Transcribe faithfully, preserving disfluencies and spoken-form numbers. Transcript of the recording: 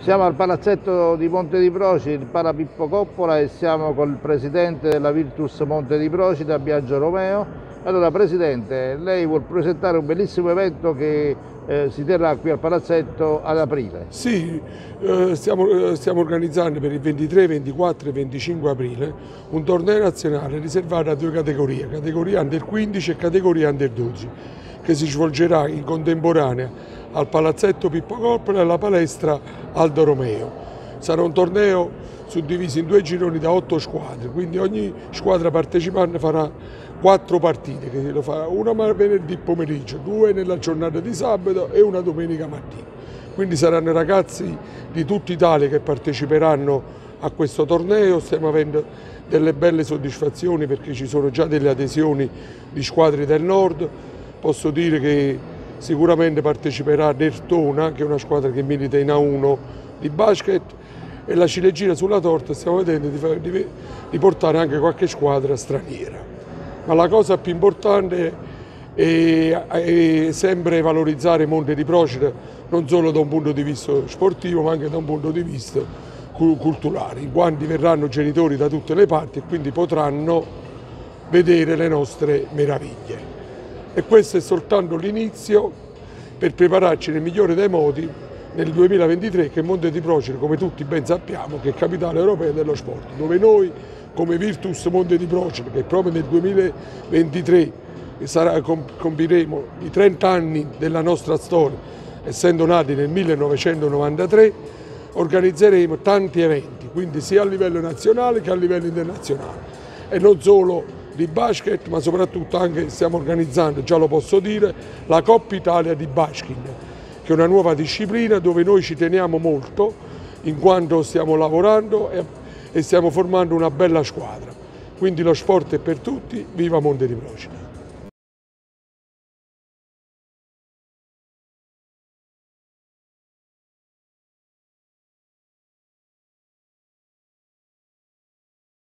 Siamo al palazzetto di Monte di Procida, il Para Pippo Coppola, e siamo col presidente della Virtus Monte di Procida, Biagio Romeo. Allora Presidente, lei vuol presentare un bellissimo evento che eh, si terrà qui al palazzetto ad aprile. Sì, eh, stiamo, eh, stiamo organizzando per il ventitré, ventiquattro e venticinque aprile un torneo nazionale riservato a due categorie, categoria Under quindici e categoria Under dodici, che si svolgerà in contemporanea al palazzetto Pippo Coppola e alla palestra Aldo Romeo. Sarà un torneo suddiviso in due gironi da otto squadre, quindi ogni squadra partecipante farà quattro partite, che lo fa una venerdì pomeriggio, due nella giornata di sabato e una domenica mattina. Quindi saranno ragazzi di tutta Italia che parteciperanno a questo torneo. Stiamo avendo delle belle soddisfazioni perché ci sono già delle adesioni di squadre del nord. Posso dire che sicuramente parteciperà Nertona, che è una squadra che milita in A uno di basket, e la ciliegina sulla torta stiamo vedendo di, di, di portare anche qualche squadra straniera. Ma la cosa più importante è, è sempre valorizzare Monte di Procida, non solo da un punto di vista sportivo ma anche da un punto di vista culturale, in quanto verranno genitori da tutte le parti e quindi potranno vedere le nostre meraviglie. E questo è soltanto l'inizio per prepararci nel migliore dei modi nel duemilaventitré, che Monte di Procida, come tutti ben sappiamo, che è capitale europea dello sport, dove noi come Virtus Monte di Procida, che proprio nel duemilaventitré sarà, compiremo i trenta anni della nostra storia, essendo nati nel millenovecentonovantatré, organizzeremo tanti eventi, quindi sia a livello nazionale che a livello internazionale, e non solo di basket, ma soprattutto anche stiamo organizzando, già lo posso dire, la Coppa Italia di Basking, che è una nuova disciplina dove noi ci teniamo molto, in quanto stiamo lavorando e, e stiamo formando una bella squadra. Quindi lo sport è per tutti, viva Monte di Procida!